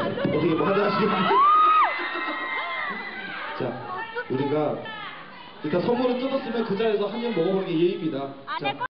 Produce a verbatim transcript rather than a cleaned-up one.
어떻게 뭐 하나 하시겠니? 자, 우리가 일단 선물을 뜯었으면 그 자리에서 한 입 먹어보는 게 예의입니다. 자.